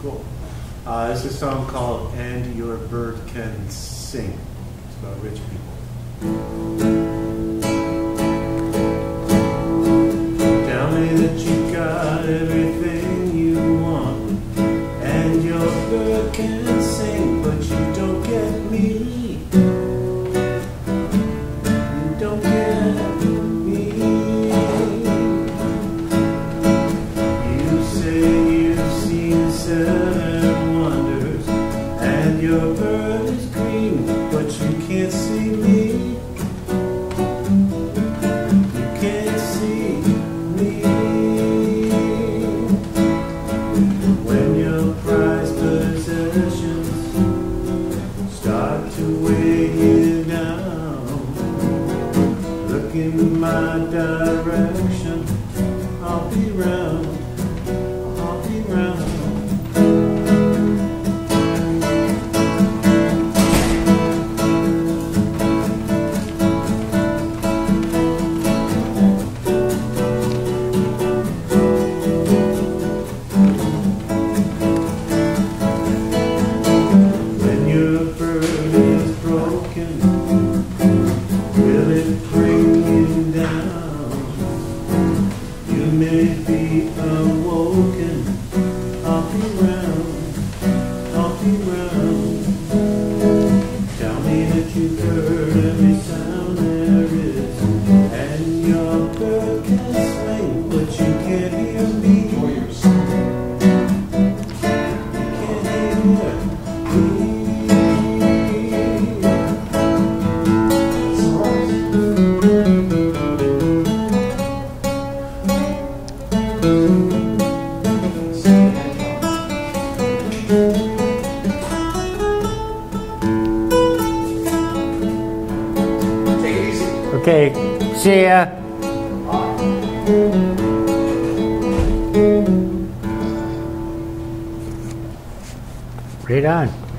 Cool. This is a song called And Your Bird Can Sing. It's about rich people. Tell me that you got everything you want, and your bird can sing, but you don't get me. You don't get me. You say you've seen seven wonders, and your bird is green, but you can't see me. You can't see me. When your prized possessions start to weigh you down, look in my direction. I'll be round. I'll be round. When your bird is broken, will it bring you down? You may be awoken. I'll be round. I'll be round. Tell me that you've heard every sound there is, and your bird can sing, but you can't hear me. You can't hear me. Okay, see ya. Right on.